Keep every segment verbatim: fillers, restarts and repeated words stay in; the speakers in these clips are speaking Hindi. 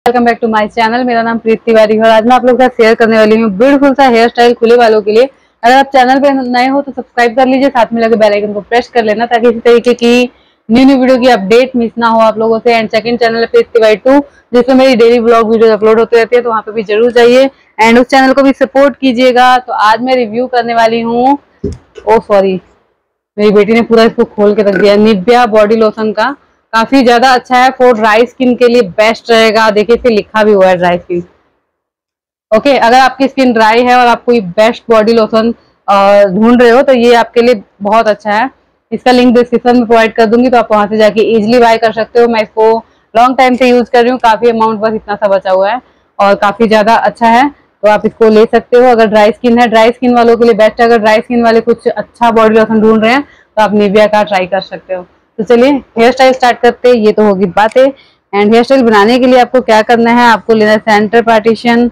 Welcome back to my channel. मेरा नाम प्रीति तिवारी है और आज मैं आप लोगों के साथ शेयर करने वाली हूँ ब्यूटीफुल सा हेयर स्टाइल खुले वालों के लिए। अगर आप चैनल पे नए हो तो सब्सक्राइब कर लीजिए, साथ में लगे बेल आइकन को प्रेस कर लेना ताकि इसी तरीके की न्यू न्यू वीडियो की अपडेट मिस ना हो आप लोगों से। And second channel Preeti Tiwari two, जिसमें मेरी डेली ब्लॉग वीडियो अपलोड होती रहती है, तो वहाँ पे भी जरूर जाइए एंड उस चैनल को भी सपोर्ट कीजिएगा। तो आज मैं रिव्यू करने वाली हूँ, ओ सॉरी मेरी बेटी ने पूरा इसको खोल के रख दिया, निविया बॉडी लोशन का। काफी ज्यादा अच्छा है, फॉर ड्राई स्किन के लिए बेस्ट रहेगा। देखिए इसे लिखा भी हुआ है ड्राई स्किन। ओके, अगर आपकी स्किन ड्राई है और आप कोई बेस्ट बॉडी लोशन ढूंढ रहे हो तो ये आपके लिए बहुत अच्छा है। इसका लिंक डिस्क्रिप्शन में प्रोवाइड कर दूंगी, तो आप वहां से जाके इजिली बाय कर सकते हो। मैं इसको लॉन्ग टाइम से यूज कर रही हूँ, काफी अमाउंट बस इतना सा बचा हुआ है और काफी ज्यादा अच्छा है, तो आप इसको ले सकते हो। अगर ड्राई स्किन है, ड्राई स्किन वालों के लिए बेस्ट है। अगर ड्राई स्किन वाले कुछ अच्छा बॉडी लोशन ढूंढ रहे हैं तो आप निविया का ट्राई कर सकते हो। तो चलिए हेयर स्टाइल स्टार्ट करते हैं। ये तो होगी बातें। एंड हेयर स्टाइल बनाने के लिए आपको क्या करना है, आपको लेना है सेंटर पार्टीशन।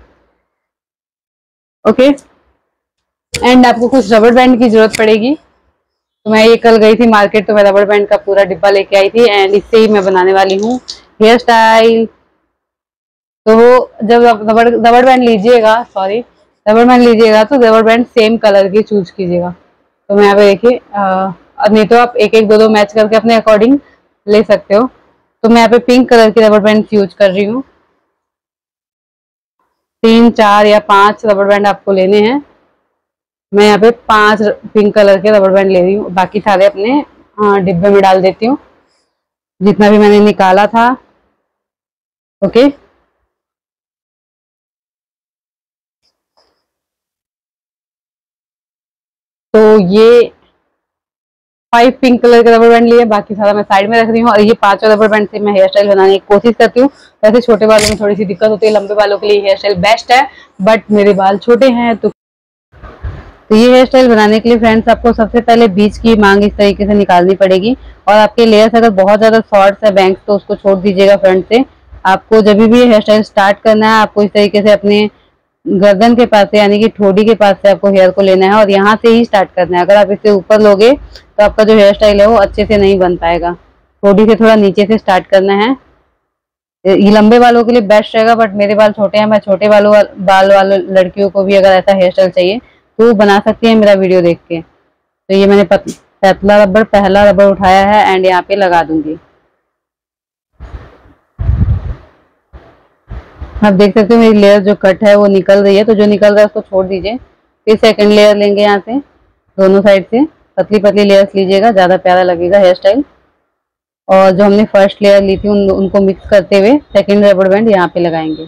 ओके, एंड आपको कुछ रबर बैंड की जरूरत पड़ेगी। तो मैं ये कल गई थी मार्केट, तो मैं रबर बैंड का पूरा डिब्बा लेके आई थी एंड इससे ही मैं बनाने वाली हूँ हेयर स्टाइल। तो जब रबर रबर बैंड लीजिएगा सॉरी रबर बैंड लीजिएगा तो रबर बैंड सेम कलर की चूज कीजिएगा। तो मैं यहाँ पे देखिए, नहीं तो आप एक एक दो दो मैच करके अपने अकॉर्डिंग ले सकते हो। तो मैं यहाँ पे पिंक कलर की रबर बैंड यूज कर रही हूँ। तीन चार या पांच रबर बैंड आपको लेने हैं। मैं यहाँ पे पांच पिंक कलर के रबर बैंड ले रही हूँ, बाकी सारे अपने डिब्बे में डाल देती हूँ जितना भी मैंने निकाला था। ओके, तो ये फाइव पिंक कलर के रबर बैंड लिए, बाकी सारा मैं साइड में रख रही हूँ। और ये पांचों रबर बैंड से मैं हेयर स्टाइल बनाने की कोशिश करती हूँ। वैसे छोटे बालों में थोड़ी सी दिक्कत होती है, लंबे बालों के लिए हेयर स्टाइल बेस्ट है, बट मेरे बाल छोटे हैं तो तो ये हेयर स्टाइल बनाने के लिए फ्रेंड्स आपको सबसे पहले बीच की मांग इस तरीके से निकालनी पड़ेगी। और आपके लेयर्स अगर बहुत ज्यादा शॉर्ट्स है बैंक्स, तो उसको छोड़ दीजिएगा फ्रंट से। आपको जब भी हेयर स्टाइल स्टार्ट करना है, आपको इस तरीके से अपने गर्दन के पास से यानी कि ठोड़ी के पास से आपको हेयर को लेना है और यहाँ से ही स्टार्ट करना है। अगर आप इससे ऊपर लोगे तो आपका जो हेयर स्टाइल है वो अच्छे से नहीं बन पाएगा। ठोड़ी से थोड़ा नीचे से स्टार्ट करना है। ये लंबे बालों के लिए बेस्ट रहेगा, बट मेरे बाल छोटे हैं, मैं छोटे बालों बाल वाले लड़कियों को भी अगर ऐसा हेयर स्टाइल चाहिए तो बना सकती है मेरा वीडियो देख के। तो ये मैंने पतला रबर पहला रबर उठाया है एंड यहाँ पे लगा दूंगी। आप देख सकते हो मेरी लेयर जो कट है वो निकल रही है, तो जो निकल रहा है उसको छोड़ दीजिए। फिर सेकंड लेयर लेंगे, यहाँ से दोनों साइड से पतली पतली लेयर्स लीजिएगा, ज्यादा प्यारा लगेगा हेयर स्टाइल। और जो हमने फर्स्ट लेयर ली थी उन, उनको मिक्स करते हुए सेकंड रबर बैंड यहाँ पे लगाएंगे।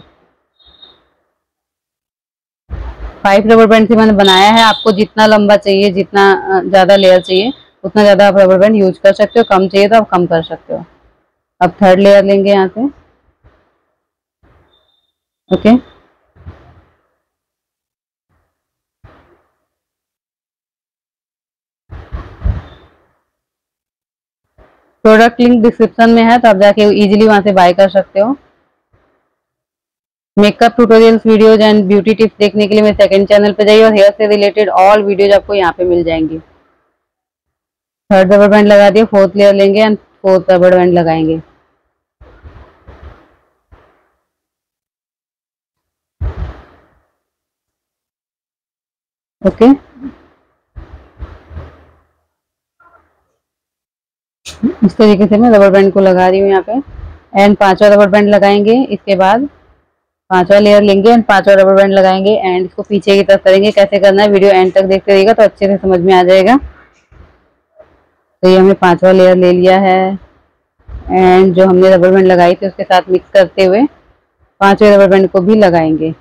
फाइव रबर बैंड से मैंने बनाया है। आपको जितना लंबा चाहिए, जितना ज्यादा लेयर चाहिए उतना ज्यादा आप रबर बैंड यूज कर सकते हो, कम चाहिए तो आप कम कर सकते हो। अब थर्ड लेयर लेंगे यहाँ से। ओके, प्रोडक्ट लिंक डिस्क्रिप्शन में है, तो आप जाके इजीली वहां से बाय कर सकते हो। Makeup tutorials videos and beauty tips देखने के लिए मेरे सेकंड चैनल पे जाइए और हेयर से रिलेटेड ऑल वीडियोज आपको यहाँ पे मिल जाएंगी। थर्ड रबर बैंड लगा दिया, फोर्थ लेयर लेंगे एंड फोर्थ रबर बैंड लगाएंगे। ओके, इस तरीके से मैं रबर बैंड को लगा रही हूँ यहाँ पे एंड पांचवा रबर बैंड लगाएंगे। इसके बाद पांचवा लेयर लेंगे एंड पांचवा रबर बैंड लगाएंगे एंड इसको पीछे की तरफ करेंगे। कैसे करना है वीडियो एंड तक देखते रहिएगा तो अच्छे से समझ में आ जाएगा। तो ये हमने पांचवा लेयर ले लिया है एंड जो हमने रबर बैंड लगाई थी उसके साथ मिक्स करते हुए पांचवे रबर बैंड को भी लगाएंगे।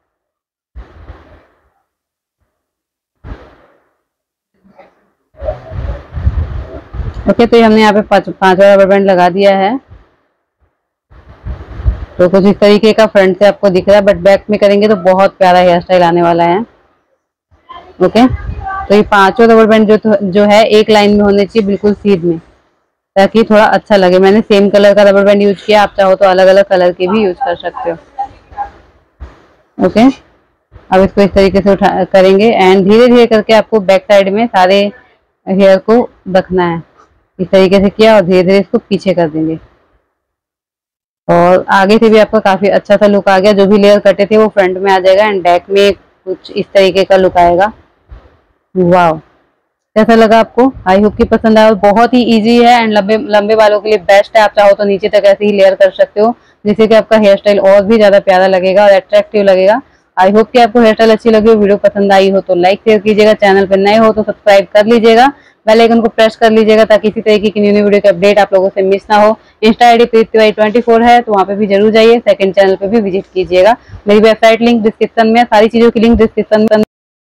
ओके, तो ये हमने यहाँ पे पांचवा रबर बैंड लगा दिया है। तो कुछ इस तरीके का फ्रंट से आपको दिख रहा है, बट बैक में करेंगे तो बहुत प्यारा हेयर स्टाइल आने वाला है। ओके, तो ये पांचों रबर बैंड जो जो है एक लाइन में होने चाहिए, बिल्कुल सीध में, ताकि थोड़ा अच्छा लगे। मैंने सेम कलर का रबर बैंड यूज किया, आप चाहो तो अलग अलग कलर के भी यूज कर सकते हो। ओके, अब इसको इस तरीके से उठा करेंगे एंड धीरे धीरे करके आपको बैक साइड में सारे हेयर को रखना है। इस तरीके से किया और धीरे धीरे इसको पीछे कर देंगे। और आगे से भी आपका काफी अच्छा सा लुक आ गया। जो भी लेयर कटे थे वो फ्रंट में आ जाएगा एंड बैक में कुछ इस तरीके का लुक आएगा। वाह, कैसा लगा आपको? आई होप कि पसंद आया। बहुत ही इजी है एंड लंबे लंबे बालों के लिए बेस्ट है। आप चाहो तो नीचे तक ऐसे ही लेयर कर सकते हो, जिससे कि आपका हेयर स्टाइल और भी ज्यादा प्यारा लगेगा और अट्रैक्टिव लगेगा। आई होप कि आपको हेयर स्टाइल अच्छी लगी हो। वीडियो पसंद आई हो तो लाइक शेयर कीजिएगा, चैनल पर नए हो तो सब्सक्राइब कर लीजिएगा, बेल आइकन को प्रेस कर लीजिएगा ताकि इसी तरीके की न्यू न्यू वीडियो के अपडेट आप लोगों से मिस ना हो। Insta ID Preeti Y twenty four है, तो वहाँ पे भी जरूर जाइए। सेकंड चैनल पे भी विजिट कीजिएगा। मेरी वेबसाइट लिंक डिस्क्रिप्शन में, सारी चीजों की लिंक डिस्क्रिप्शन में